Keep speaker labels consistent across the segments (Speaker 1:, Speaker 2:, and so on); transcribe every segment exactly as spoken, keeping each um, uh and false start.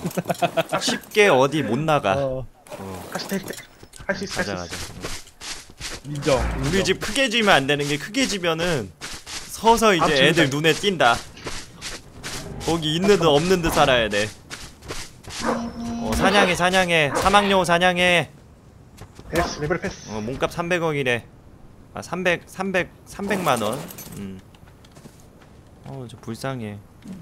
Speaker 1: 쉽게 어디 못 나가.
Speaker 2: 어.
Speaker 1: 어.
Speaker 3: 다시 될 때. 할 수 있어.
Speaker 1: 가자
Speaker 3: 할 수
Speaker 1: 가자.
Speaker 3: 있어.
Speaker 2: 인정.
Speaker 1: 우리 집 크게 지면 안 되는 게 크게 지면은 서서 이제
Speaker 3: absolutely.
Speaker 1: 애들 눈에 띈다. 거기 있는 듯 없는 듯 살아야 돼. 어, 사냥해 사냥해. 사막여우 사냥해.
Speaker 3: 패스 레벨 패스.
Speaker 1: 어, 몸값 삼백억이래. 아 삼백 삼백 삼백만 원. 음. 어, 저 불쌍해.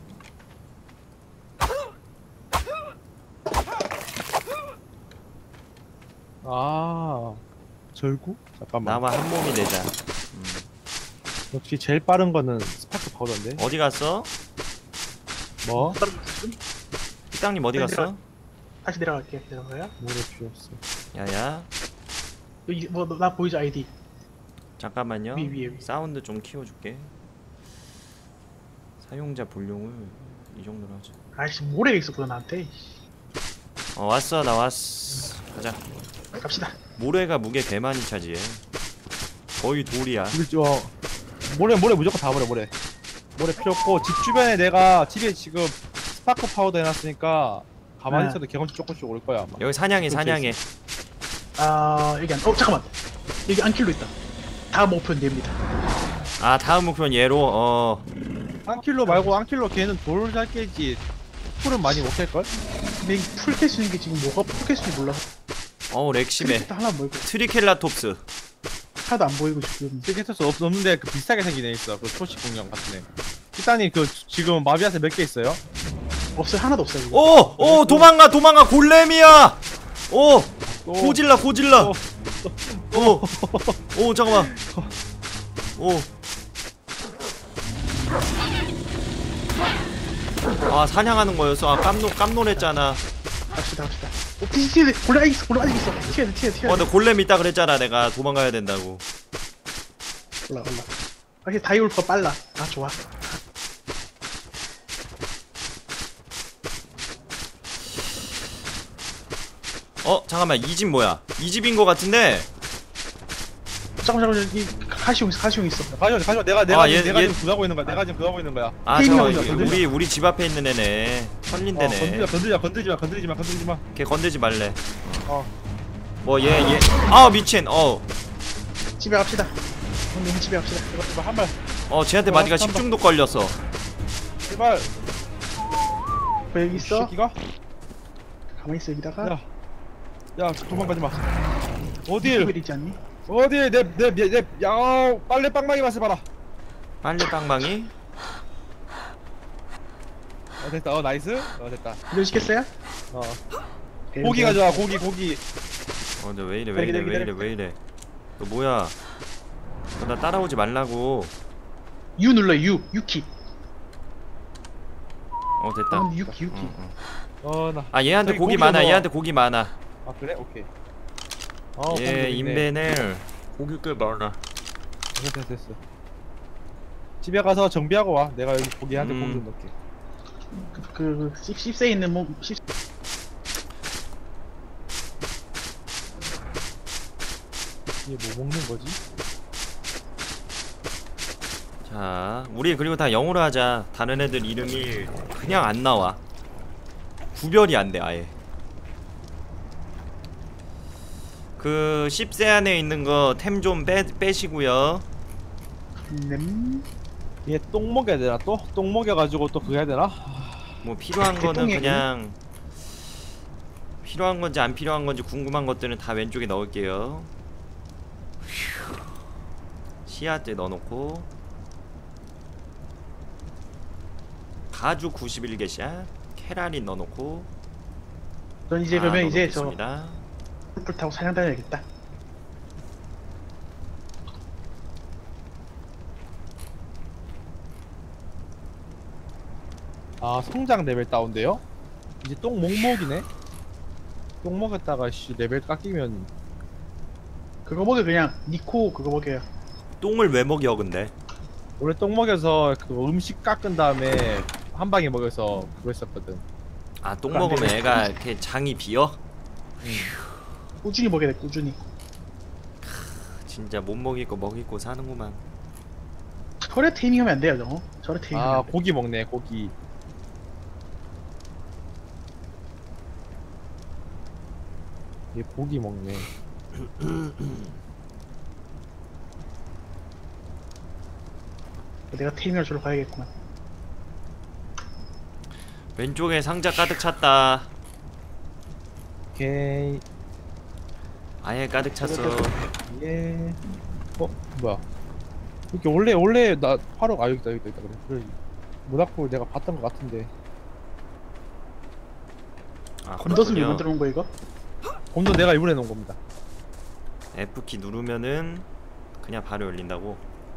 Speaker 2: 아 절구? 잠깐만.
Speaker 1: 나와 한 몸이 되자. 음.
Speaker 2: 역시 제일 빠른 거는 스파크 파우더인데.
Speaker 1: 어디 갔어?
Speaker 2: 뭐?
Speaker 1: 피땅님 어디 갔어?
Speaker 3: 다시 내려갈게. 내려가요.
Speaker 2: 모래 필요 없어.
Speaker 1: 야야.
Speaker 3: 여기 뭐 나 보이죠 아이디.
Speaker 1: 잠깐만요.
Speaker 3: 위, 위에, 위.
Speaker 1: 사운드 좀 키워줄게. 사용자 볼륨을 이 정도로 하자.
Speaker 3: 아이씨 모래가 있었구나 나한테.
Speaker 1: 어 왔어 나 왔어. 가자.
Speaker 3: 갑시다.
Speaker 1: 모래가 무게 개 많이 차지해. 거의 돌이야.
Speaker 2: 이거 어, 모래 모래 무조건 다 버려 모래. 모래 필요 없고 집 주변에 내가 집에 지금 스파크 파우더 해놨으니까 가만히
Speaker 3: 네.
Speaker 2: 있어도 경험치 조금씩 올 거야 아마.
Speaker 1: 여기 사냥해 사냥해.
Speaker 3: 아 여기 안. 어 잠깐만. 여기 안킬로 있다. 다음 목표는 됩니다.
Speaker 1: 아 다음 목표는 얘로. 어
Speaker 2: 안킬로 말고 안킬로 걔는 돌 잘 깨지. 풀은 많이 못 깰걸?
Speaker 3: 근데 풀 수 있는 게 지금 뭐가 풀 수 있는지 몰라서.
Speaker 1: 어우 렉심해.
Speaker 3: 크리스탈 하나 안 보이고
Speaker 1: 트리켈라톱스.
Speaker 3: 하나도 안 보이고 지금.
Speaker 2: 세계에서 없, 없는데 그 비슷하게 생긴 애 있어. 그 초식 공룡 같은 애. 일단이 그 지금 마비아스 몇 개 있어요?
Speaker 3: 없어요. 하나도 없어요. 지금.
Speaker 1: 오! 오 도망가 도망가 골렘이야! 오!
Speaker 2: 또,
Speaker 1: 고질라 고질라!
Speaker 2: 또,
Speaker 1: 오! 오 잠깐만. 오. 아 사냥하는 거였어. 아 깜놀 깜놀했잖아.
Speaker 3: 갑시다 갑시다. 어 튀어 돼. 골라 있어. 골라 아직 있어. 튀어 돼 튀어 튀어.
Speaker 1: 어, 너 골렘 있다 그랬잖아. 내가 도망가야 된다고.
Speaker 3: 올라 올라. 아 이게 다이올 더 빨라. 아 좋아.
Speaker 1: 어 잠깐만 이 집 뭐야? 이 집인 거 같은데.
Speaker 3: 잠깐만 잠깐만 이 가시용 있어 가시용 있어.
Speaker 2: 가져 가져 내가 내가
Speaker 1: 아,
Speaker 2: 지금,
Speaker 1: 얘-
Speaker 2: 내가
Speaker 1: 얘-
Speaker 2: 지금 구하고 있는 거야. 내가 지금 구하고 있는 거야.
Speaker 1: 아
Speaker 3: 게임이
Speaker 1: 잠깐만
Speaker 3: 나오자,
Speaker 1: 이게 우리 우리 집 앞에 있는 애네.
Speaker 2: 어,
Speaker 1: 털린대네.
Speaker 2: 건들지 건들지 마 건들지 마 건들지 마 건들지 마.
Speaker 1: 걔 건들지 말래.
Speaker 2: 어.
Speaker 1: 뭐 얘 얘. 아 미친. 어.
Speaker 3: 집에 갑시다. 오늘 집에 갑시다.
Speaker 2: 제발 제발 한 발.
Speaker 1: 어 쟤한테
Speaker 2: 어,
Speaker 1: 맞니까
Speaker 2: 한 번.
Speaker 1: 식중독 걸렸어.
Speaker 2: 제발.
Speaker 3: 왜 여기 있어?
Speaker 2: 새끼가?
Speaker 3: 가만히 있어 여기다가.
Speaker 2: 야. 야 도망가지 마.
Speaker 3: 왜
Speaker 2: 어딜?
Speaker 3: 있지 않니?
Speaker 2: 어딜 내내내내 야 빨래 빵빵이 맛을 봐라.
Speaker 1: 빨리 빵빵이.
Speaker 2: 어 됐다. 어 나이스. 어 됐다.
Speaker 3: 이거 시켰어요?
Speaker 2: 어. 고기 가져와 고기 고기.
Speaker 1: 어 근데 왜 이래 왜 이래 왜 이래 왜 이래. 너 뭐야? 너 나 따라오지 말라고.
Speaker 3: U 눌러 U 유키.
Speaker 1: 어 됐다.
Speaker 3: 어, 유키 유키.
Speaker 1: 어, 어.
Speaker 2: 어 나.
Speaker 1: 아 얘한테
Speaker 2: 저기
Speaker 1: 고기
Speaker 2: 고기
Speaker 1: 많아.
Speaker 2: 좀
Speaker 1: 얘한테 고기 많아.
Speaker 2: 아 그래 오케이. 어
Speaker 1: 얘
Speaker 2: 고기 있네.
Speaker 1: 인벤을 고기 꽤 많아.
Speaker 2: 됐어 됐어 됐어. 집에 가서 정비하고 와. 내가 여기 고기한테
Speaker 1: 음.
Speaker 2: 고기 좀 넣게.
Speaker 3: 그, 그 십, 십세에 있는 뭐 십...
Speaker 2: 이게 뭐 먹는 거지?
Speaker 1: 자 우리 그리고 다 영어로 하자. 다른 애들 이름이 그냥 안 나와. 구별이 안 돼 아예. 그 십 세 안에 있는 거 템 좀 빼시고요.
Speaker 3: 음...
Speaker 2: 얘 똥 먹여야 되나 또? 똥 먹여가지고 또 그거 해야 되나?
Speaker 1: 뭐 필요한 거는
Speaker 3: 개똥이야,
Speaker 1: 그냥 필요한 건지 안 필요한 건지 궁금한 것들은 다 왼쪽에 넣을게요. 휴. 씨앗들 넣어놓고 가주 구십일 개씩 케라린 넣어놓고.
Speaker 3: 넌 이제
Speaker 1: 다
Speaker 3: 그러면 이제 저
Speaker 1: 넣어놓겠습니다.
Speaker 3: 풀 타고 사냥 다녀야겠다.
Speaker 2: 아 성장 레벨 다운돼요? 이제 똥 목목이네? 똥 먹였다가 씨 레벨 깎이면
Speaker 3: 그거 먹여 그냥 니코 그거 먹여요.
Speaker 1: 똥을 왜 먹여 근데?
Speaker 2: 원래 똥 먹여서 그 음식 깎은 다음에 한 방에 먹여서 그거 했었거든.
Speaker 1: 아 똥
Speaker 3: 안
Speaker 1: 먹으면
Speaker 3: 되네.
Speaker 1: 애가 이렇게 장이 비어?
Speaker 3: 꾸준히 먹여야 돼 꾸준히.
Speaker 1: 진짜 못 먹일 거 먹일 거 사는구만.
Speaker 3: 철에 테이밍하면 안 돼요 저거. 철에 테이밍.
Speaker 2: 아 고기 먹네 고기. 얘 고기 먹네.
Speaker 3: 내가 테이밍을 주러 가야겠구만.
Speaker 1: 왼쪽에 상자 가득 찼다.
Speaker 2: 오케이.
Speaker 1: 아예 가득 찼어.
Speaker 2: 예. 어 뭐야? 이렇게 원래 원래 나 화로 아 여기다 여기다 여기다 그래. 그래. 모닥불 내가 봤던 것 같은데.
Speaker 1: 아,
Speaker 3: 건더스를 왜
Speaker 1: 그렇군요.
Speaker 3: 만들어 놓은 거야 이거?
Speaker 2: 곰도 내가 이번에 놓은 겁니다.
Speaker 1: F키 누르면은 그냥 바로 열린다고.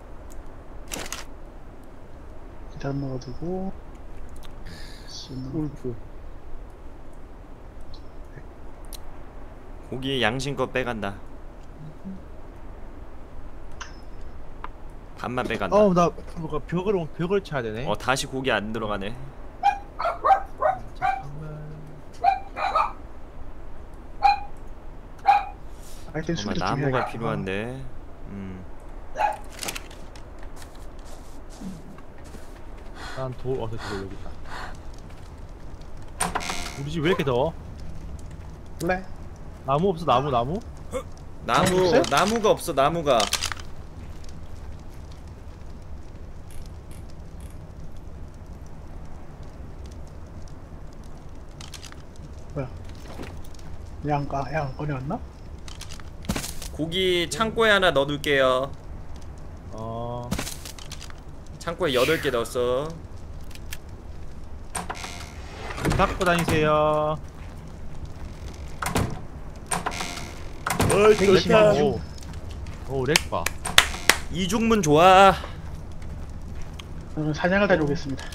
Speaker 3: 기다려 넣어두고.
Speaker 2: 울프.
Speaker 1: 고기 양심껏 빼간다. 반만 빼간다. 어,
Speaker 2: 어나 뭐가 벽을 벽을 쳐야 되네.
Speaker 1: 다시 고기 안 들어가네.
Speaker 2: 잠깐만.
Speaker 3: 하여튼
Speaker 1: 정말
Speaker 3: 수리 좀
Speaker 1: 나무가
Speaker 3: 해야겠다.
Speaker 1: 필요한데. 음.
Speaker 2: 난돌 어디서 돌 여기 있다. 우리 집 왜 이렇게 더워?
Speaker 3: 원래
Speaker 2: 나무 없어 나무 나무?
Speaker 1: 나무
Speaker 3: 없어요?
Speaker 1: 나무가 없어 나무가.
Speaker 3: 뭐야? 양가 양 꺼내왔나?
Speaker 1: 고기 창고에 하나 넣어둘게요.
Speaker 2: 어.
Speaker 1: 창고에 여덟 개 넣었어.
Speaker 2: 문 닫고 다니세요.
Speaker 3: 되게 심한
Speaker 2: 오. 오 렉봐.
Speaker 1: 이중문 좋아.
Speaker 3: 저는 사냥을 다녀오겠습니다.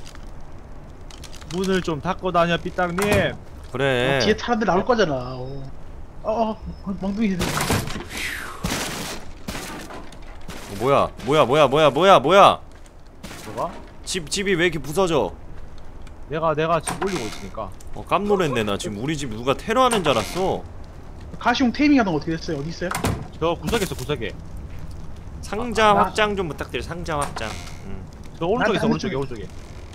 Speaker 2: 문을 좀 닫고 다녀 삐딱님.
Speaker 1: 그래.
Speaker 3: 뒤에 사람들 나올 거잖아. 어, 어, 어 멍둥이.
Speaker 1: 어, 뭐야 뭐야 뭐야 뭐야 뭐야 뭐야.
Speaker 2: 뭐가?
Speaker 1: 집 집이 왜 이렇게 부서져?
Speaker 2: 내가 내가 지금 올리고 있으니까.
Speaker 1: 어 깜놀했네. 나 지금 우리 집 누가 테러하는 줄 알았어.
Speaker 3: 가시용 테이밍 하던 거 어떻게 됐어요? 어디 있어요?
Speaker 2: 저 구석에 있어 구석에.
Speaker 1: 상자
Speaker 3: 아, 나-
Speaker 1: 확장 좀 부탁드려. 상자 확장. 음.
Speaker 2: 저 오른쪽에 있어
Speaker 3: 난
Speaker 2: 오른쪽에 오른쪽에.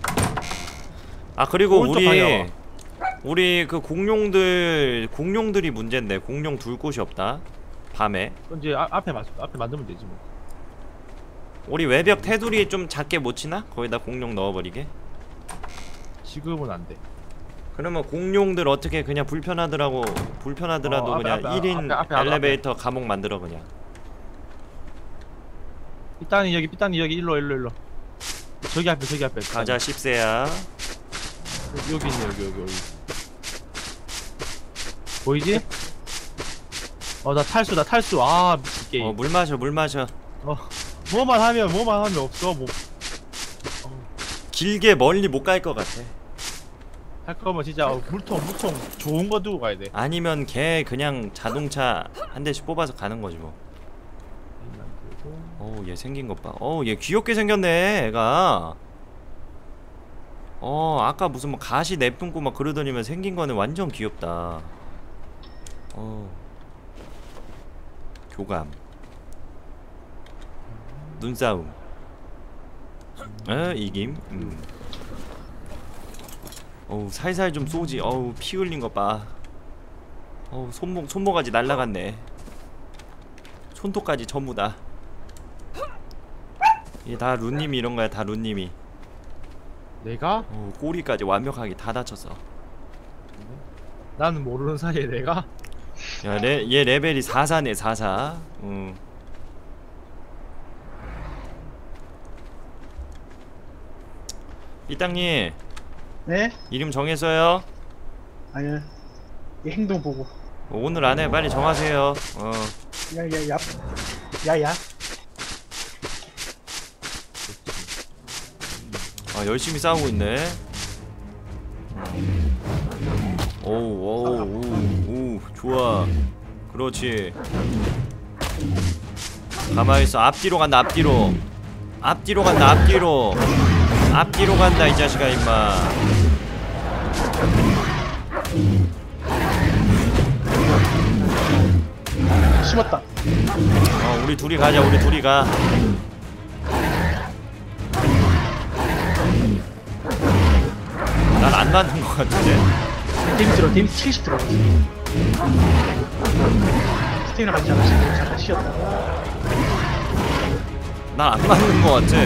Speaker 1: 아 그리고
Speaker 2: 오른쪽
Speaker 1: 우리
Speaker 2: 방향.
Speaker 1: 우리 그 공룡들 공룡들이 문제인데 공룡 둘 곳이 없다. 밤에
Speaker 2: 그럼 이제 아, 앞에 맞 앞에 만들면 되지 뭐.
Speaker 1: 우리 외벽 테두리 좀 작게 못 치나? 거기다 공룡 넣어버리게.
Speaker 2: 지금은 안 돼.
Speaker 1: 그러면 공룡들 어떻게 그냥 불편하더라고 불편하더라도
Speaker 2: 어, 앞에,
Speaker 1: 그냥
Speaker 2: 앞에,
Speaker 1: 일 인
Speaker 2: 앞에, 앞에, 앞에,
Speaker 1: 엘리베이터 감옥 만들어 그냥.
Speaker 2: 삐딱님 여기 삐딱님 여기 일로 일로 일로. 저기 앞에 저기 앞에.
Speaker 1: 가자 십세야.
Speaker 2: 여기, 여기 있네 여기 여기 여기. 보이지? 어 나 탈수 나 탈수 아 미친 게임.
Speaker 1: 어 물 마셔 물 마셔.
Speaker 2: 어 뭐만 하면 뭐만 하면 없어 뭐.
Speaker 1: 길게 멀리 못 갈 것 같아.
Speaker 2: 할 거면 진짜 어, 물통 물통 좋은 거 두고 가야 돼.
Speaker 1: 아니면 걔 그냥 자동차 한 대씩 뽑아서 가는 거지 뭐. 어우 얘 생긴 것 봐. 어우 얘 귀엽게 생겼네 애가. 어 아까 무슨 뭐 가시 내뿜고 막 그러더니만 생긴 거는 완전 귀엽다. 어 교감 눈싸움 어 이김. 음. 어우 살살 좀 쏘지. 어우 피 흘린 것봐. 어우 손목 손모가지 날라갔네. 손톱까지 전부 다. 이게 다 룬님이 이런 거야. 다 룬님이.
Speaker 2: 내가?
Speaker 1: 어, 꼬리까지 완벽하게 다 다쳤어.
Speaker 2: 나는 모르는 사이에 내가?
Speaker 1: 야, 레, 얘 레벨이 사사네 사사. 응. 삐땅님
Speaker 3: 네?
Speaker 1: 이름 정했어요?
Speaker 3: 아니요. 이 행동 보고.
Speaker 1: 어, 오늘 안에 빨리 정하세요. 어.
Speaker 3: 야야야. 야야.
Speaker 1: 아 열심히 싸우고 있네. 오우 오우 오우 오 좋아. 그렇지. 가만히 있어. 앞뒤로 간다. 앞뒤로. 앞뒤로 간다. 앞뒤로. 앞뒤로 간다 이 자식아 임마.
Speaker 3: 심었다.
Speaker 1: 어 우리 둘이 가자. 우리 둘이 가. 난 안 맞는 것 같은데.
Speaker 3: 데미지 들어. 데미지 칠십 들어갔어. 스테이나 맞지 않았어. 잠깐 쉬었다가.
Speaker 1: 난 안 맞는 거 같아.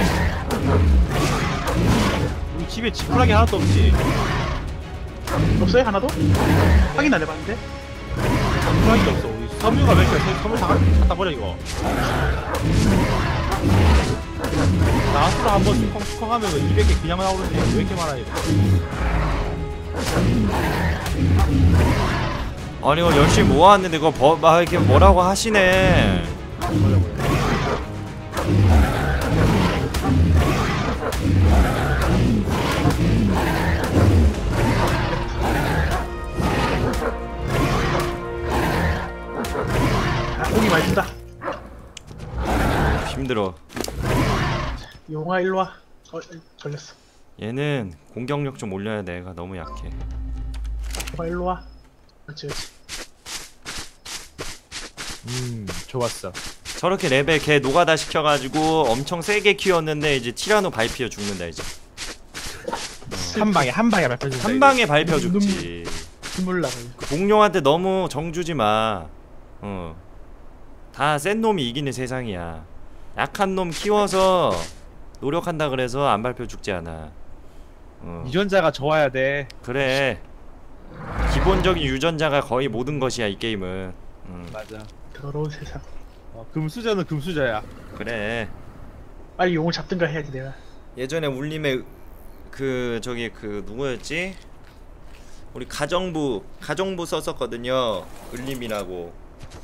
Speaker 2: 우리 집에 지푸라기 하나도 없지.
Speaker 3: 없어요 하나도? 확인 안 해봤는데.
Speaker 2: 지푸라기도 없어. 우리 섬유가 몇 개야? 섬유 다 갖다 버려 이거. 나스로 한번 쿵쿵 하면 이백 개 그냥 나오는데 왜 이렇게 많아 이거?
Speaker 1: 아니 이거 열심히 모아왔는데 이거 버, 막 이렇게 뭐라고 하시네.
Speaker 3: 아, 고기 많이 준다.
Speaker 1: 힘들어.
Speaker 3: 용아 일로 와. 어, 걸렸어.
Speaker 1: 얘는 공격력 좀 올려야 돼. 얘가 너무 약해.
Speaker 3: 용아 일로 와. 그렇지 그렇지.
Speaker 2: 음 좋았어.
Speaker 1: 저렇게 레벨 걔 노가다 시켜가지고 엄청 세게 키웠는데 이제 티라노 밟히어 죽는다 이제.
Speaker 2: 한 방에 한 방에 밟혀준다.
Speaker 1: 한 방에 밟혀 죽지.
Speaker 3: 눈물 나고.
Speaker 1: 그 공룡한테 너무 정주지 마. 어. 다 센 놈이 이기는 세상이야. 약한 놈 키워서 노력한다 그래서 안 밟혀 죽지 않아. 어.
Speaker 2: 유전자가 좋아야 돼.
Speaker 1: 그래. 기본적인 유전자가 거의 모든 것이야 이 게임은. 음.
Speaker 2: 맞아.
Speaker 3: 더러운 세상.
Speaker 2: 어, 금수저는 금수저야.
Speaker 1: 그래.
Speaker 3: 빨리 용을 잡든가 해야지 내가.
Speaker 1: 예전에 울림의 그 저기 그 누구였지? 우리 가정부 가정부 썼었거든요. 을림이라고.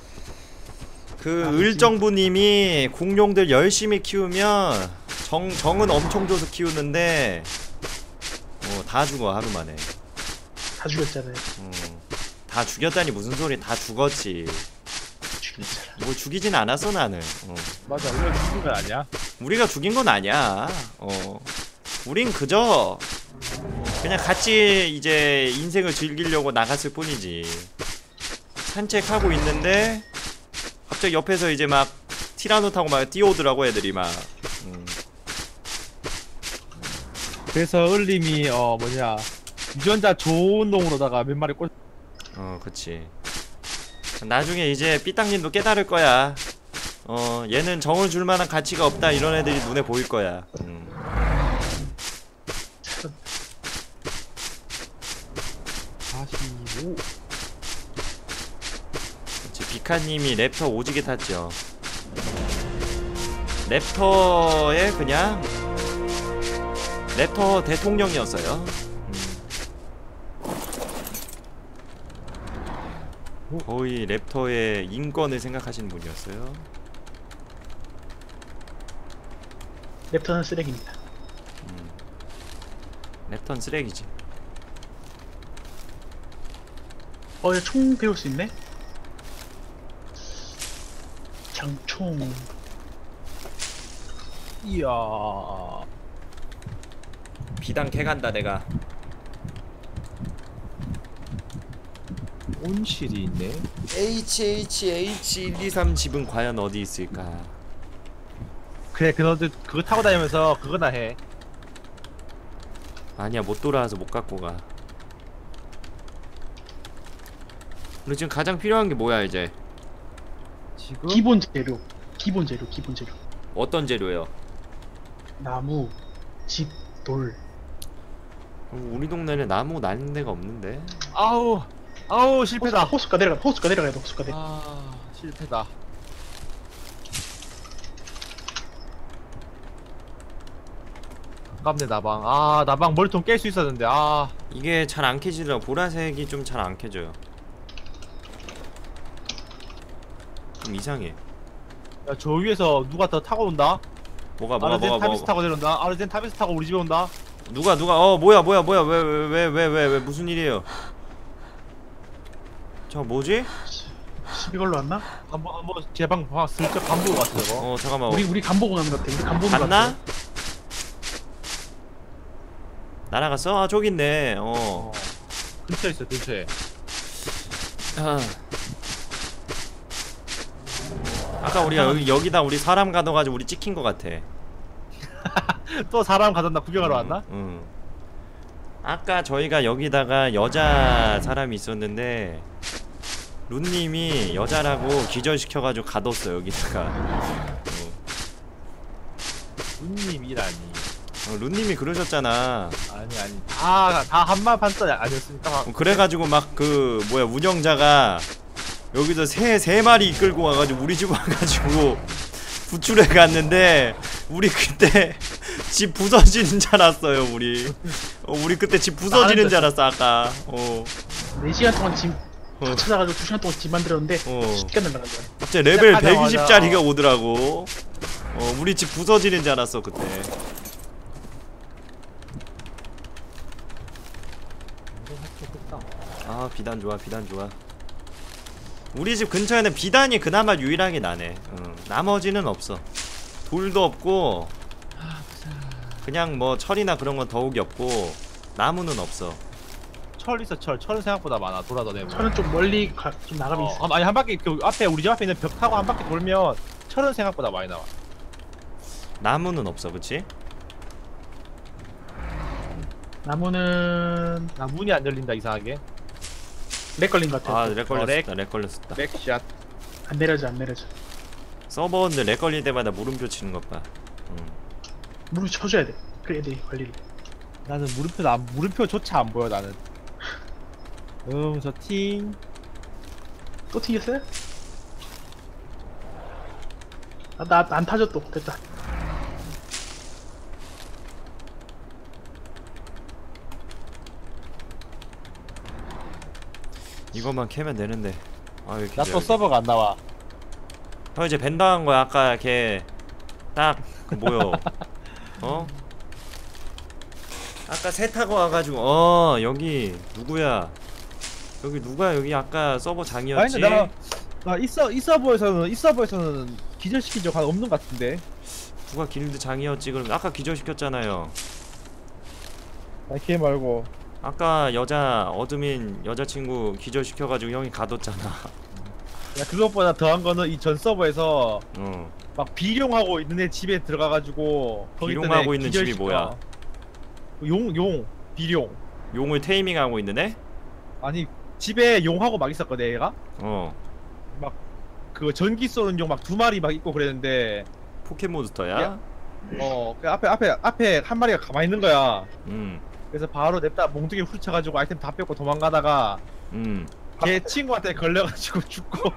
Speaker 1: 그
Speaker 3: 아,
Speaker 1: 을정부님이 공룡들 열심히 키우면 정 정은 엄청 줘서 키우는데 어, 다 죽어 하루 만에.
Speaker 3: 다 죽였잖아요.
Speaker 1: 어, 다 죽였다니 무슨 소리? 다 죽었지.
Speaker 3: 죽였잖아.
Speaker 1: 뭐 죽이진 않았어 나는. 어.
Speaker 2: 맞아. 우리가 죽은 건 아니야.
Speaker 1: 우리가 죽인 건 아니야. 어. 우린 그저 그냥 같이 이제 인생을 즐기려고 나갔을 뿐이지. 산책하고 있는데 갑자기 옆에서 이제 막 티라노 타고 막 뛰어오더라고 애들이 막. 음.
Speaker 2: 그래서 을림이 어 뭐냐 유전자 좋은 놈으로다가 몇 마리 꽂.
Speaker 1: 어, 그치. 나중에 이제 삐딱님도 깨달을 거야. 어, 얘는 정을 줄 만한 가치가 없다 이런 애들이 눈에 보일 거야. 음.
Speaker 2: 사십오.
Speaker 1: 그치, 비카님이 랩터 오지게 탔죠. 랩터의 그냥 랩터 대통령이었어요. 음. 거의 랩터의 인권을 생각하시는 분이었어요.
Speaker 3: 랩터는 쓰레기입니다.
Speaker 1: 음. 랩터는 쓰레기지.
Speaker 3: 어, 이거 총 배울 수 있네? 장총.
Speaker 2: 이야.
Speaker 1: 비단 캐간다 내가.
Speaker 2: 온실이 있네.
Speaker 1: 에이치 에이치 에이치 일이삼 집은 과연 어디 있을까?
Speaker 2: 그래 그너들 그거 타고 다니면서 그거나 해.
Speaker 1: 아니야 못 돌아와서 못 갖고 가. 우리 지금 가장 필요한 게 뭐야 이제?
Speaker 2: 지금
Speaker 3: 기본 재료. 기본 재료, 기본 재료.
Speaker 1: 어떤 재료요?
Speaker 3: 나무, 집, 돌.
Speaker 1: 어, 우리 동네는 나무 나는 데가 없는데.
Speaker 2: 아우 아우 실패다.
Speaker 3: 호수, 호수가 내려가, 호수가 내려가야 돼, 호수가 내려.
Speaker 2: 아 실패다. 아깝네 나방. 아 나방 머리통 깰 수 있었는데. 아
Speaker 1: 이게 잘 안 캐지더라. 보라색이 좀 잘 안 캐져요. 좀 이상해.
Speaker 2: 야, 저 위에서 누가 더 타고 온다.
Speaker 1: 뭐가 뭐가
Speaker 2: 아르젠
Speaker 1: 뭐가
Speaker 2: 타비스
Speaker 1: 뭐가
Speaker 2: 타고 내려온다. 아르젠 타비스 타고 우리 집에 온다.
Speaker 1: 누가 누가 어 뭐야 뭐야 뭐야 왜 왜 왜 왜 왜 무슨 일이에요? 저 뭐지?
Speaker 3: 십이걸로 왔나?
Speaker 2: 한번 한번 제방 봐 슬쩍 간 보고 갔어 저거.
Speaker 1: 어 잠깐만.
Speaker 3: 우리, 우리 간보고 가는 것 같아. 우리 간보는 것
Speaker 1: 갔나?
Speaker 3: 같아.
Speaker 1: 날아갔어? 아 저기 있네. 어.
Speaker 2: 어. 근처에 있어 근처에.
Speaker 1: 아. 아까 우리가 여기 여기다 우리 사람 가둬가지고 우리 찍힌 것 같아.
Speaker 2: 또 사람 가졌나 구경하러
Speaker 1: 응,
Speaker 2: 왔나?
Speaker 1: 응. 아까 저희가 여기다가 여자 사람이 있었는데 룬님이 여자라고 기절시켜가지고 가뒀어 여기다가. 어,
Speaker 2: 누님이라니.
Speaker 1: 어, 룬님이 그러셨잖아.
Speaker 2: 아니 아니. 다다 한말 판자 아니었습니까?
Speaker 1: 어, 그래가지고 막 그 뭐야 운영자가 여기서 새 세 마리 이끌고 와가지고 우리 집 와가지고 구출해 갔는데 우리 그때 집 부서지는 줄 알았어요 우리. 어, 우리 그때 집 부서지는 줄 알았어 아까. 어.
Speaker 3: 네 시간 동안 짐
Speaker 1: 어.
Speaker 3: 다 찾아가지고 두 시간 동안 집 만들었는데
Speaker 1: 어.
Speaker 3: 쉽게 날라간 거야.
Speaker 1: 갑자기 레벨
Speaker 2: 시작하자마자.
Speaker 1: 백이십 짜리가 오더라고. 어 우리 집 부서지는 줄 알았어 그때. 아 비단 좋아 비단 좋아. 우리 집 근처에는 비단이 그나마 유일하게 나네. 응. 나머지는 없어. 돌도 없고 그냥 뭐 철이나 그런 건 더욱이 없고 나무는 없어.
Speaker 2: 철 있어 철. 철은 생각보다 많아. 돌아다 내고.
Speaker 3: 저는 좀 멀리 가, 좀 나가면
Speaker 2: 어,
Speaker 3: 있어.
Speaker 2: 한- 아니 한 바퀴 그 앞에 우리 집 앞에 있는 벽 타고 한 바퀴 돌면 철은 생각보다 많이 나와.
Speaker 1: 나무는 없어 그치?
Speaker 3: 나무는
Speaker 2: 나 문이 안 열린다 이상하게.
Speaker 3: 렉 걸린 것 같아.
Speaker 1: 아 렉 걸렸었다
Speaker 2: 렉.
Speaker 1: 렉 걸렸었다.
Speaker 2: 백샷.
Speaker 3: 안 내려져 안 내려져.
Speaker 1: 서버인데 렉 걸릴 때마다 물음표 치는 것 봐. 응.
Speaker 3: 물을 쳐줘야 돼. 그래야 돼 관리를.
Speaker 2: 나는 물음표 안 물음표조차 안 보여 나는. 음, 저 팅.
Speaker 3: 또 튀겼어요? 아, 나 안 타져 또. 됐다.
Speaker 1: 이것만 캐면 되는데. 아 이렇게.
Speaker 2: 나 또 서버가 안 나와.
Speaker 1: 형 이제 벤 당한 거야 아까 걔 딱 그 뭐요? 어? 아까 새 타고 와가지고 어 여기 누구야? 여기 누가 여기 아까 서버 장이었지?
Speaker 2: 아니 근데 나나이 서 이 서버에서는 이 서버에서는 기절시킨 적 없는 것 같은데.
Speaker 1: 누가 길드 장이었지? 그럼 아까 기절시켰잖아요.
Speaker 2: 아니 걔 말고.
Speaker 1: 아까 여자 어드민 여자친구 기절시켜가지고 형이 가뒀잖아.
Speaker 2: 야 그것보다 더한 거는 이 전 서버에서
Speaker 1: 어.
Speaker 2: 막 비룡하고 있는 애 집에 들어가가지고 거기 있던
Speaker 1: 비룡하고
Speaker 2: 애
Speaker 1: 있는 집이
Speaker 2: 기절시켜.
Speaker 1: 뭐야?
Speaker 2: 용, 용, 비룡.
Speaker 1: 용을 테이밍하고 있는 애?
Speaker 2: 아니 집에 용하고 막 있었거든 얘가.
Speaker 1: 어.
Speaker 2: 그 전기 쏘는 용 막 두 마리 막 있고 그랬는데
Speaker 1: 포켓몬스터야?
Speaker 2: 야. 어 그 앞에 앞에 앞에 한 마리가 가만히 있는 거야.
Speaker 1: 음.
Speaker 2: 그래서 바로 냅다 몽둥이 훌쳐가지고 아이템 다 뺏고 도망가다가
Speaker 1: 음.
Speaker 2: 걔 친구한테 걸려가지고 죽고.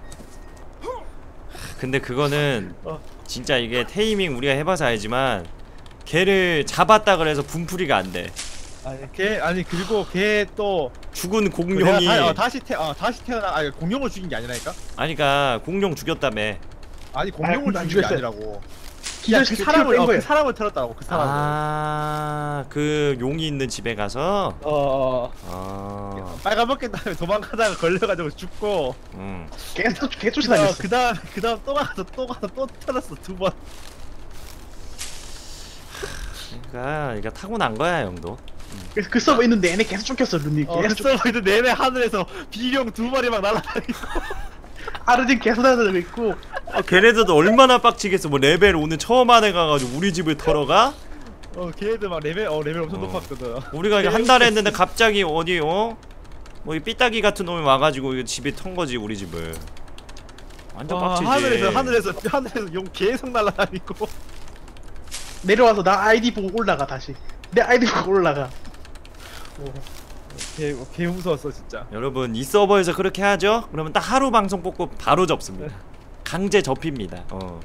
Speaker 1: 근데 그거는
Speaker 2: 어.
Speaker 1: 진짜 이게 테이밍 우리가 해봐서 알지만 걔를 잡았다 그래서 분풀이가 안 돼.
Speaker 2: 아니 걔 아니 그리고 걔 또
Speaker 1: 죽은
Speaker 2: 내가
Speaker 1: 공룡이
Speaker 2: 다, 어, 다시 태 어, 다시 태어나 아니 공룡을 죽인 게 아니라니까.
Speaker 1: 아니까 공룡 죽였다며.
Speaker 2: 아니 공룡을
Speaker 3: 아, 안
Speaker 2: 죽인 게
Speaker 3: 죽였어요.
Speaker 2: 아니라고.
Speaker 3: 기절시켜
Speaker 2: 그 사람을
Speaker 3: 뺀
Speaker 2: 어,
Speaker 3: 거예요.
Speaker 2: 그 사람을 털었다고 그 사람을.
Speaker 1: 아, 그 용이 있는 집에 가서.
Speaker 2: 어, 어, 어.
Speaker 1: 아,
Speaker 2: 빨간벗긴 다음에 도망가다가 걸려가지고 죽고.
Speaker 1: 음.
Speaker 3: 계속 개 쫓아다녔어.
Speaker 2: 그 다음 그 다음 또 가서 또 가서 또 털었어 두 번.
Speaker 1: 그러니까 이게 타고난 거야 형도.
Speaker 3: 그래서 그 서버 있는 내내 계속 쫓겼어 룬님.
Speaker 2: 어,
Speaker 3: 계속 쫓.
Speaker 2: 서버 있는 내내 하늘에서 비룡 두 마리 막 날아다니고.
Speaker 3: 아르딘 계속 날아다니고 있고.
Speaker 1: 아, 걔네들도 얼마나 빡치겠어. 뭐 레벨 오늘 처음 안에 가가지고 우리 집을 털어가?
Speaker 2: 어 걔네들 막 레벨 어 레벨 엄청
Speaker 1: 어.
Speaker 2: 높았거든.
Speaker 1: 우리가 이게 한 달 했는데 갑자기 어디 어? 뭐 이 삐딱이 같은 놈이 와가지고 이거 집에 턴 거지 우리 집을. 완전
Speaker 2: 와,
Speaker 1: 빡치지.
Speaker 2: 하늘에서 하늘에서 하늘에서 용 계속 날아다니고.
Speaker 3: 내려와서 나 아이디 보고 올라가 다시. 내 아이디 보고 올라가.
Speaker 2: 개, 개 무서웠어 진짜.
Speaker 1: 여러분 이 서버에서 그렇게 하죠? 그러면 딱 하루 방송 뽑고 바로 접습니다. 강제 접힙니다. 어.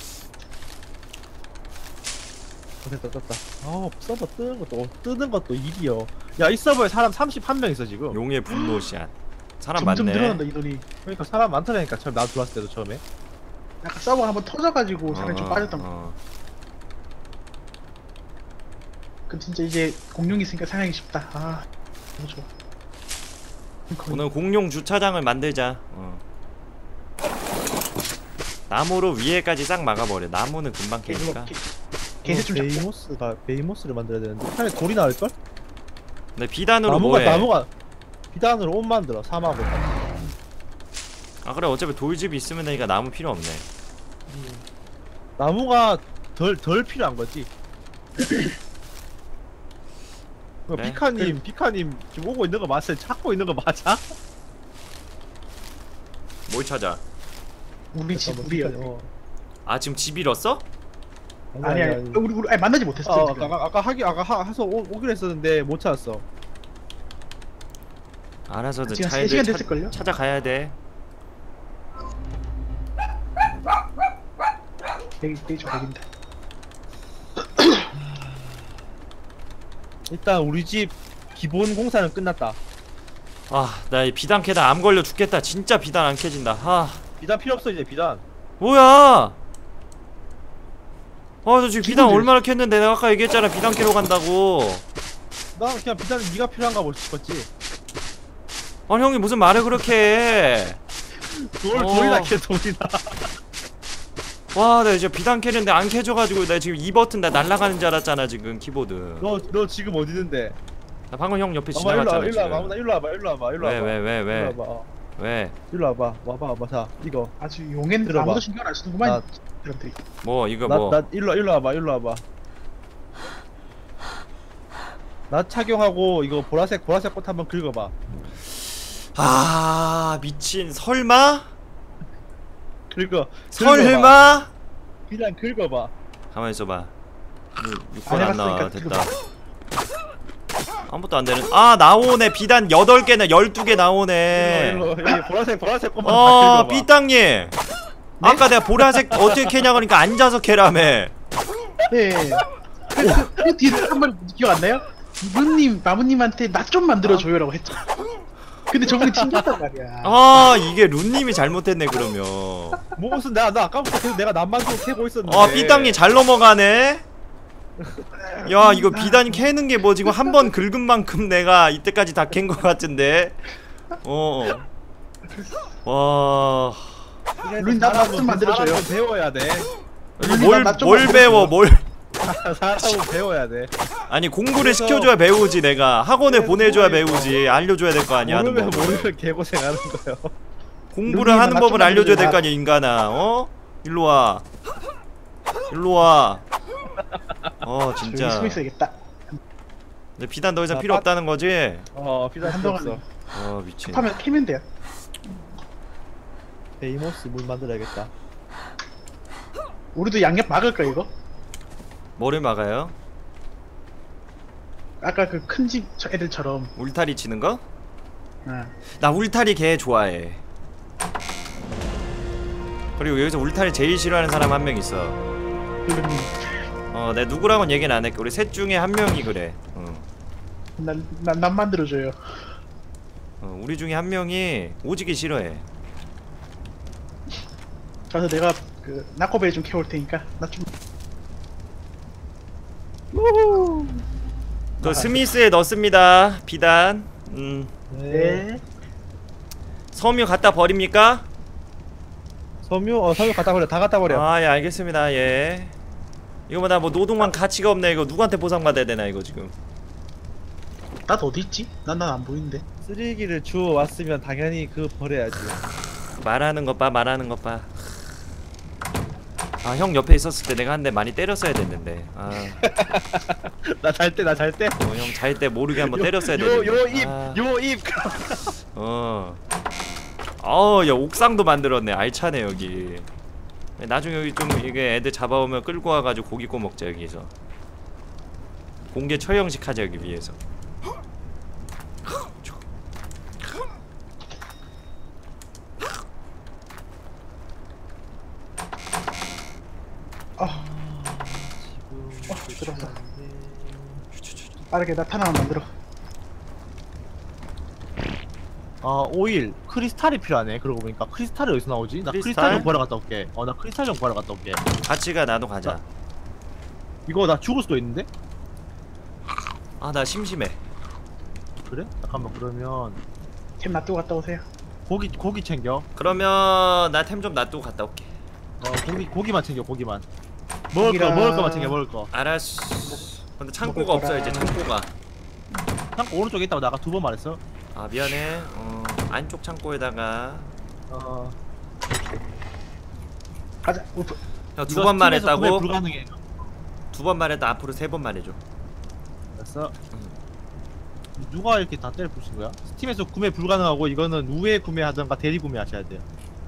Speaker 2: 어, 됐다 됐다. 어 서버 뜨는 것도 어, 뜨는 것도 일이요. 야 이 서버에 사람 삼십일 명 있어 지금.
Speaker 1: 용의 분노샷. 사람
Speaker 3: 점점
Speaker 1: 많네.
Speaker 3: 늘어난다 이 돈이.
Speaker 2: 그러니까 사람 많다니까 처음 나 들어왔을 때도 처음에.
Speaker 3: 아까 서버가 한번 터져가지고 사람이 좀
Speaker 1: 어,
Speaker 3: 빠졌던 거.
Speaker 1: 어.
Speaker 3: 그 진짜 이제 공룡이 있으니까 사냥이 쉽다. 아 너무 좋아. 거의
Speaker 1: 오늘 공룡 주차장을 만들자. 어. 나무로 위에까지 싹 막아버려. 나무는 금방 깨니까.
Speaker 3: 개새 좀 잡고.
Speaker 2: 베이모스가 베이모스를 만들어야 되는데 차라리 돌이 나을 걸?
Speaker 1: 근데 비단으로
Speaker 2: 나무가
Speaker 1: 뭐해?
Speaker 2: 나무가 비단으로 옷 만들어 사막을.
Speaker 1: 아 그래 어차피 돌집이 있으면 되니까 나무 필요 없네.
Speaker 2: 나무가 덜 덜 필요한 거지. 그
Speaker 1: 그래?
Speaker 2: 비카님 비카님 지금 오고 있는 거 맞아요? 찾고 있는 거 맞아?
Speaker 1: 뭘 찾아?
Speaker 3: 우리 집
Speaker 2: 잠깐만,
Speaker 3: 우리요.
Speaker 2: 어.
Speaker 1: 아 지금 집 잃었어?
Speaker 3: 아니 아니 우리 우리 아니, 만나지 못했어.
Speaker 2: 어,
Speaker 3: 지금.
Speaker 2: 아까 아까 하기 아까 하, 해서 오, 오기로 했었는데 못 찾았어.
Speaker 1: 알아서도
Speaker 3: 지금 세
Speaker 1: 잘
Speaker 3: 시간 됐을걸요?
Speaker 1: 찾아가야 돼.
Speaker 3: 되게 되게 좋아하긴다.
Speaker 2: 일단 우리 집 기본 공사는 끝났다.
Speaker 1: 아, 나 이 비단 캐다 암 걸려 죽겠다. 진짜 비단 안 캐진다. 아,
Speaker 2: 비단 필요 없어 이제 비단.
Speaker 1: 뭐야? 아, 저 지금 비단
Speaker 3: 기본이지.
Speaker 1: 얼마나 캤는데 내가 아까 얘기했잖아. 비단 캐러 간다고.
Speaker 2: 나 그냥 비단 네가 필요한가 볼 싶었지.
Speaker 1: 아니 형이 무슨 말을 그렇게 해?
Speaker 2: 돌
Speaker 1: 어.
Speaker 2: 돌이나 캐 돌이나.
Speaker 1: 와, 나 진짜 비단 캐는데 안 캐져가지고 나 지금 이 버튼 다 날아가는 줄 알았잖아 지금 키보드.
Speaker 2: 너 너 지금 어디 있는데?
Speaker 1: 나 방금 형 옆에
Speaker 2: 와봐 일로 와
Speaker 1: 지나갔잖아
Speaker 2: 일로 와봐
Speaker 1: 지금.
Speaker 2: 나 일로 와봐 일로 와봐 일로
Speaker 1: 왜
Speaker 2: 와봐.
Speaker 1: 왜 왜 왜
Speaker 2: 일로 와봐. 어.
Speaker 1: 왜?
Speaker 2: 일로 와봐 와봐 와봐 자 이거.
Speaker 3: 아주 용엔
Speaker 2: 들어봐.
Speaker 3: 아무도 신경 안 쓰는구만.
Speaker 2: 나-
Speaker 3: 사람들이.
Speaker 1: 뭐 이거
Speaker 2: 나,
Speaker 1: 뭐?
Speaker 2: 나 일로 일로 와봐 일로 와봐. 나 착용하고 이거 보라색 보라색 꽃 한번 긁어봐.
Speaker 1: 아 미친 설마?
Speaker 2: 긁어. 긁어봐.
Speaker 1: 설마?
Speaker 2: 그냥 긁어봐.
Speaker 1: 가만히 있어봐. 육
Speaker 3: 안
Speaker 1: 번 안 나와.
Speaker 3: 해봤으니까
Speaker 1: 됐다. 아무것도 안 되는. 아 나오네. 비단 여덟 개나 열두 개 나오네.
Speaker 2: 일로 일로 여기 보라색 보라색 꽃만 다
Speaker 1: 어
Speaker 2: 긁어봐.
Speaker 1: 삐땅님. 아까 내가 보라색 어떻게 캐냐 그러니까 앉아서 캐라며.
Speaker 3: 네. 그, 그 뒤에 한번 기억 안 나요? 누님 나무님한테 맛 좀 만들어 줘요라고 했죠. 근데 저분이 튕겼단 말이야.
Speaker 1: 아 이게 룬님이 잘못했네 그러면.
Speaker 2: 뭐 무슨 내가 나 아까부터 계속 내가 남만두고 캐고 있었는데.
Speaker 1: 아 삐땅님 잘 넘어가네. 야 이거 비단 캐는 게 뭐 지금 한 번 긁은 만큼 내가 이때까지 다 캔 것 같은데. 어. 와.
Speaker 3: 룬 나 맛 좀 만들어줘요.
Speaker 2: 사람은 배워야 돼.
Speaker 1: 뭘,
Speaker 3: 나좀
Speaker 1: 뭘
Speaker 3: 만들어줘.
Speaker 1: 배워 뭘.
Speaker 2: 사람은 배워야 돼.
Speaker 1: 아니 공부를
Speaker 2: 그래서-
Speaker 1: 시켜줘야 배우지 내가. 학원에
Speaker 2: 그래서
Speaker 1: 보내줘야
Speaker 2: 뭐 이거-
Speaker 1: 배우지. 알려줘야 될 거 아니야 하는
Speaker 2: 모르면
Speaker 1: 법을.
Speaker 2: 모르면 개고생하는 거요.
Speaker 1: 공부를
Speaker 3: 룬님
Speaker 1: 하는
Speaker 3: 맛
Speaker 1: 법을
Speaker 3: 좀
Speaker 1: 알려줘야 될
Speaker 3: 만들어줘.
Speaker 1: 거 아니야 인간아. 어? 일로와. 일로와. 어
Speaker 3: 조용히
Speaker 1: 진짜.
Speaker 3: 숨어 있어야겠다.
Speaker 1: 근데 비단 더 이상
Speaker 2: 자,
Speaker 1: 필요
Speaker 2: 빠-
Speaker 1: 없다는 거지?
Speaker 2: 어 비단 필요
Speaker 3: 한동안
Speaker 2: 없어.
Speaker 1: 어 미친.
Speaker 3: 급하면 캐면 돼요.
Speaker 2: 베이모스 물 만들어야겠다.
Speaker 3: 우리도 양옆 막을까 이거?
Speaker 1: 뭐를 막아요?
Speaker 3: 아까 그 큰 집 애들처럼.
Speaker 1: 울타리 치는 거?
Speaker 3: 어.
Speaker 1: 나 울타리 개 좋아해. 그리고 여기서 울타리 제일 싫어하는 사람 한 명 있어.
Speaker 3: 룬님.
Speaker 1: 어, 내가 누구랑은 얘기는 안 할게. 우리 셋 중에 한 명이 그래. 어.
Speaker 3: 난, 난, 난 만들어줘요.
Speaker 1: 어, 우리 중에 한 명이 오지기 싫어해.
Speaker 3: 가서 내가 그 나코베 좀 캐올 테니까 나 좀.
Speaker 1: 그 스미스에 넣습니다. 비단. 음.
Speaker 3: 네.
Speaker 1: 섬유 갖다 버립니까?
Speaker 2: 섬유 어 섬유 갖다 버려 다 갖다 버려.
Speaker 1: 아, 예, 알겠습니다. 예. 이거 뭐 나 뭐 노동만 가치가 없네. 이거 누구한테 보상받아야 되나 이거 지금.
Speaker 3: 나도 어디 있지? 난 난 안 보이는데.
Speaker 2: 쓰레기를 주워 왔으면 당연히 그 버려야지.
Speaker 1: 말하는 것 봐. 말하는 것 봐. 아, 형 옆에 있었을 때 내가 한 대 많이 때렸어야 됐는데. 아.
Speaker 2: 나 잘 때 나 잘 때.
Speaker 1: 어, 형 잘 때 모르게 한번 때렸어야 되는데. 아,
Speaker 2: 요요입요입
Speaker 1: 어. 어, 야 옥상도 만들었네. 알차네 여기. 나중에 여기 좀 이게 애들 잡아오면 끌고 와가지고 고기 구워 먹자 여기서. 공개 처형식 하자 여기 위에서.
Speaker 3: 어. 어, 들어서. 빠르게 나타나만 만들어.
Speaker 2: 아 오일 크리스탈이 필요하네. 그러고 보니까 크리스탈이 어디서 나오지? 나
Speaker 1: 크리스탈?
Speaker 2: 크리스탈 좀 구하러 갔다 올게. 어 나 크리스탈 좀 구하러 갔다 올게.
Speaker 1: 같이 가. 나도 가자.
Speaker 2: 이거 나 죽을 수도 있는데?
Speaker 1: 아 나 심심해.
Speaker 2: 그래? 잠깐만 그러면
Speaker 3: 템 놔두고 갔다 오세요.
Speaker 2: 고기 고기 챙겨.
Speaker 1: 그러면 나 템 좀 놔두고 갔다 올게.
Speaker 2: 어 고기 고기만 챙겨 고기만. 먹을 거
Speaker 3: 고기랑-
Speaker 2: 먹을 거만 챙겨 먹을 거.
Speaker 1: 알았어. 근데 창고가
Speaker 3: 먹을
Speaker 1: 없어
Speaker 3: 거랑-
Speaker 1: 이제 창고가.
Speaker 2: 창고 오른쪽에 있다고 내가 두 번 말했어.
Speaker 1: 아 미안해. 어, 안쪽 창고에다가
Speaker 2: 어.
Speaker 3: 가자. 울프.
Speaker 1: 두
Speaker 2: 이거
Speaker 1: 번
Speaker 2: 스팀에서 구매
Speaker 1: 말했다고?
Speaker 2: 불가능해.
Speaker 1: 두 번 말했다. 앞으로 세 번 말해줘.
Speaker 2: 알았어. 누가 이렇게 다 때려 부신 거야? 스팀에서 구매 불가능하고 이거는 우회 구매하던가 대리 구매하셔야 돼요.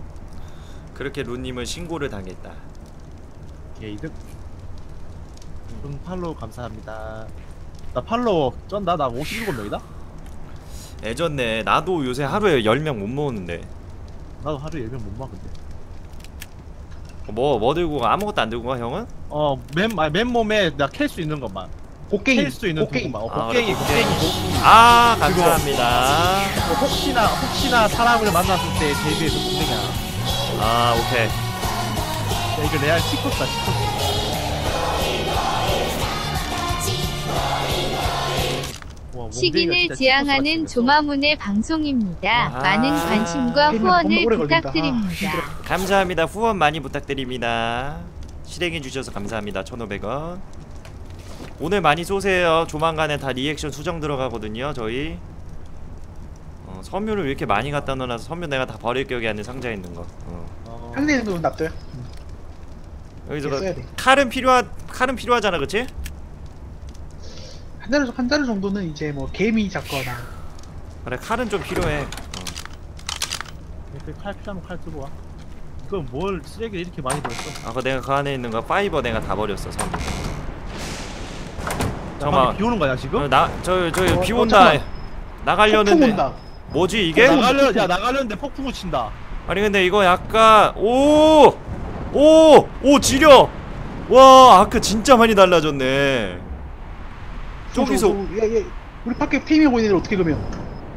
Speaker 1: 그렇게 론님은 신고를 당했다.
Speaker 4: 예, 이득. 음, 팔로우 감사합니다. 나 팔로우 쩐다. 나 오십칠 명이다.
Speaker 1: 애졌네. 나도 요새 하루에 열 명 못 모으는데.
Speaker 4: 나도 하루에 열 명 못 먹는데.
Speaker 1: 뭐, 뭐 들고 가? 아무것도 안 들고 가, 형은?
Speaker 4: 어, 맨, 아니, 맨몸에 나 캘 수 있는 것만.
Speaker 3: 곡괭이.
Speaker 4: 캘 수 있는
Speaker 3: 곡괭이.
Speaker 4: 도구만. 어,
Speaker 1: 아,
Speaker 4: 곡괭이,
Speaker 1: 그래,
Speaker 4: 곡괭이.
Speaker 1: 아, 감사합니다.
Speaker 4: 어, 혹시나, 혹시나 사람을 만났을 때 대비해서 곡괭이 하나.
Speaker 1: 아, 오케이.
Speaker 4: 야, 이거 레알 치코스다, 치코스. 와, 몽둥이가
Speaker 5: 시긴을
Speaker 4: 진짜
Speaker 5: 지향하는
Speaker 4: 치코스 같이
Speaker 5: 조마문의 방송입니다.
Speaker 1: 아.
Speaker 5: 많은 관심과
Speaker 3: 게임은
Speaker 5: 후원을
Speaker 3: 너무 오래 걸린다.
Speaker 5: 부탁드립니다.
Speaker 3: 아, 힘들어.
Speaker 1: 감사합니다. 후원 많이 부탁드립니다. 실행해 주셔서 감사합니다. 천오백 원. 오늘 많이 쏘세요. 조만간에 다 리액션 수정 들어가거든요. 저희 어, 섬유를 왜 이렇게 많이 갖다 넣어놔서 섬유 내가 다 버릴 격이 안에 상자에 있는 거. 어.
Speaker 4: 어,
Speaker 3: 상대는 돈 납둬요.
Speaker 1: 여기서
Speaker 3: 써야 돼.
Speaker 1: 칼은 필요하 칼은 필요하잖아, 그치?
Speaker 3: 한 달, 한 달 정도는 이제 뭐 개미 잡거나.
Speaker 1: 그래, 칼은 좀 필요해. 어.
Speaker 4: 이렇게 칼 필요하면 칼 들고 와. 이건 뭘 쓰레기 이렇게 많이 들었어?
Speaker 1: 아, 그 내가 그 안에 있는 거 파이버 내가 다 버렸어. 섬유.
Speaker 4: 잠깐만,
Speaker 1: 잠깐만.
Speaker 4: 비 오는 거야 지금?
Speaker 1: 나저저
Speaker 3: 어,
Speaker 1: 비
Speaker 3: 어,
Speaker 1: 온다.
Speaker 3: 잠깐만. 폭풍
Speaker 1: 나가려는데
Speaker 3: 온다.
Speaker 1: 뭐지 이게?
Speaker 4: 나가려, 야 나가려는데 폭풍을 친다.
Speaker 1: 아니 근데 이거 약간 오! 오! 오 지려! 와 아크 진짜 많이 달라졌네. 저기서
Speaker 3: 야, 야, 우리 밖에 페이밍 오고 있는 애들 어떻게 그러면?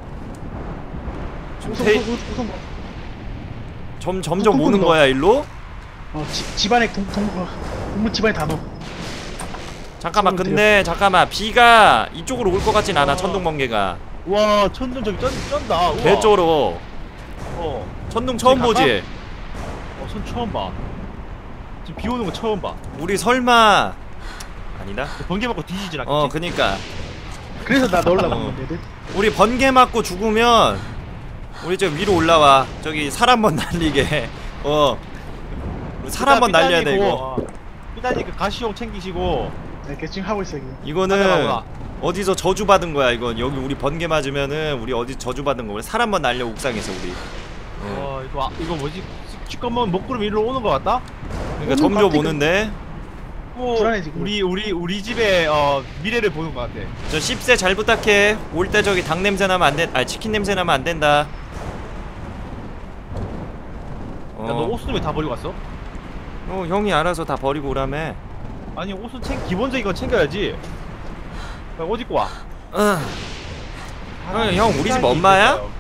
Speaker 1: 지금
Speaker 3: 우선,
Speaker 1: 페이-
Speaker 3: 우선, 우선, 우선 뭐.
Speaker 1: 점, 점점
Speaker 3: 폭풍
Speaker 1: 오는
Speaker 3: 넣어.
Speaker 1: 거야 일로?
Speaker 3: 어, 지, 집안에 동, 동, 어, 동물 집안에 다 넣어.
Speaker 1: 잠깐만
Speaker 3: 손을
Speaker 1: 근데 잠깐만 비가 이쪽으로 올 것 같진 않아.
Speaker 4: 어.
Speaker 1: 천둥 번개가
Speaker 4: 와 천둥 저기 쩐 쩐다. 우와.
Speaker 1: 배 쪽으로.
Speaker 4: 어,
Speaker 1: 천둥 처음
Speaker 4: 가까?
Speaker 1: 보지?
Speaker 4: 어, 손 처음 봐. 지금 비 오는 거 처음 봐.
Speaker 1: 우리 설마 아니다?
Speaker 4: 번개 맞고 뒤지질 않겠지?
Speaker 1: 어 그니까
Speaker 3: 그래서 나 넣으려고
Speaker 1: 어.
Speaker 3: 한 건데, 애들.
Speaker 1: 우리 번개 맞고 죽으면 우리 저 위로 올라와. 저기 살 한번 날리게. 어 우리 살 한번 날려야 돼 이거.
Speaker 4: 삐다니 그 가시용 챙기시고.
Speaker 3: 네, 걔 지금 하고 있어, 지금.
Speaker 1: 이거는
Speaker 4: 가져가봐.
Speaker 1: 어디서 저주 받은 거야. 이건 여기 우리 번개 맞으면은 우리 어디 저주 받은 거야. 살 한번 날려 옥상에서 우리. 어.
Speaker 4: 와 이거 아, 이거 뭐지? 찌꺼먼 먹구름 위로 오는 거 같다?
Speaker 1: 그러니까
Speaker 3: 오늘
Speaker 1: 점점
Speaker 3: 갑자기
Speaker 1: 오는데.
Speaker 4: 어,
Speaker 3: 불안해, 지금.
Speaker 4: 우리 우리 우리 집의 어 미래를 보는 거 같아.
Speaker 1: 저 씹새 잘 부탁해. 올 때 저기 닭 냄새 나면 안 돼. 아 치킨 냄새 나면 안 된다. 어.
Speaker 4: 야 너 옷은 왜 다 버리고 갔어?
Speaker 1: 어 형이 알아서 다 버리고 오라며.
Speaker 4: 아니 옷은 챙 기본적인 건 챙겨야지. 야, 옷 입고 와.
Speaker 1: 어. 형, 형 우리 집 엄마야?